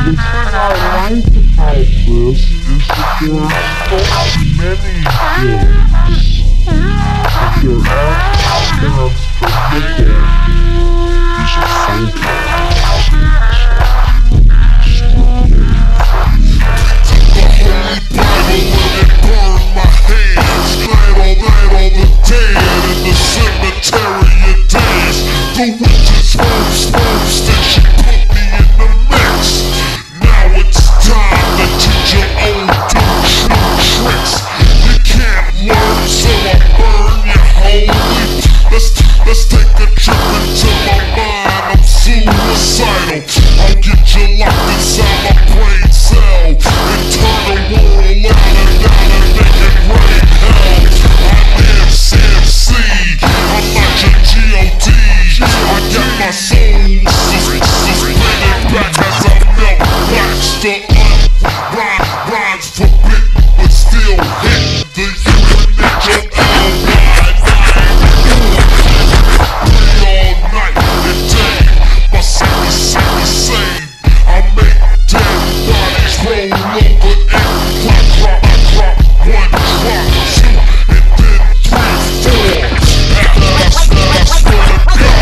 I like about this is that there are so many things that there are chance to look at. It's so The witch's home station put me in the mix. Now it's time to teach your own tricks. You can't learn, so I burn you holy. Let's take a trip into my mind. I'm suicidal. I'll get you locked inside my brain cell and turn the world out and down and make it rain hell. I'm CMC. I'm not your G.O.D. I got my soul suspended back as I melt wax. The rhymes forbidden, but still hit the unit all night and day. My sight is sane. I make dead bodies roll over and drop. I drop one, drop two, and then 3, 4. I swear to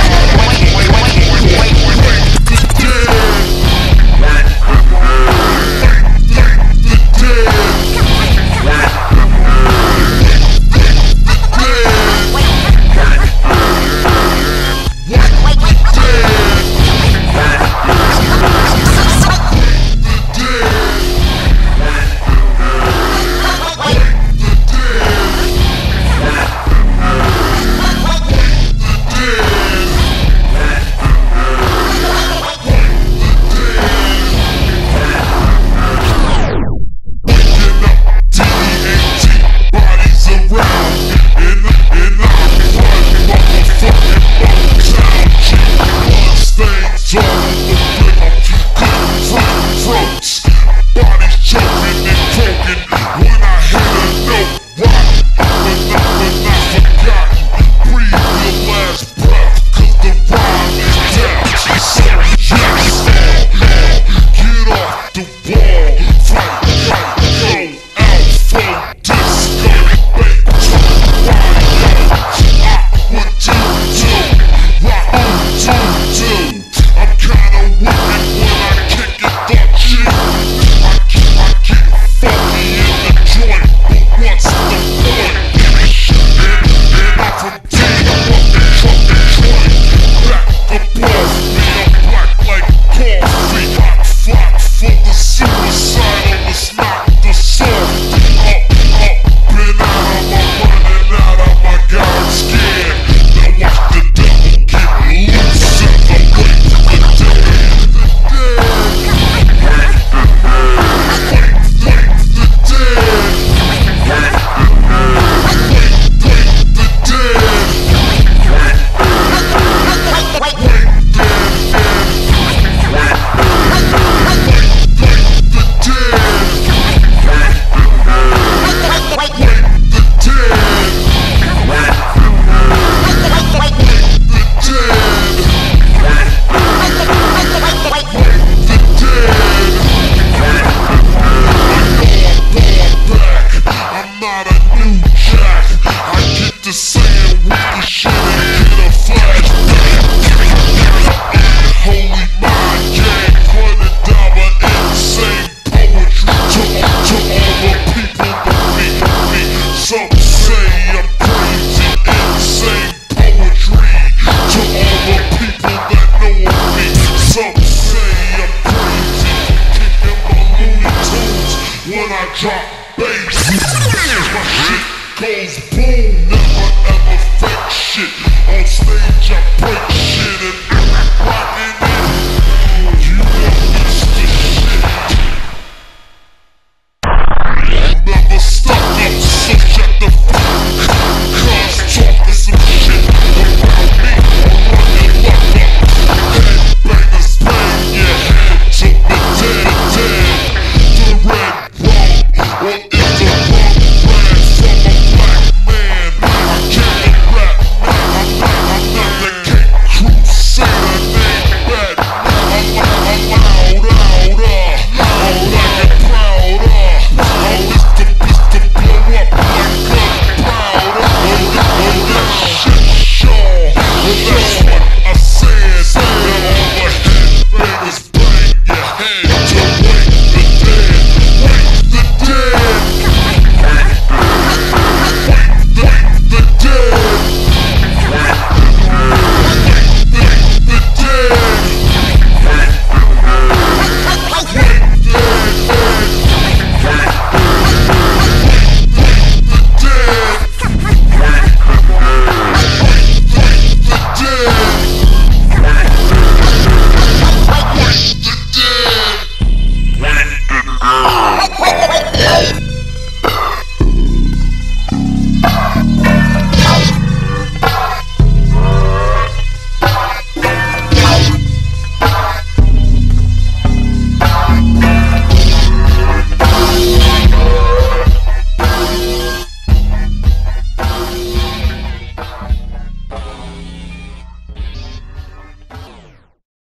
drop bass. My shit goes boom, never ever fake shit. On stage I break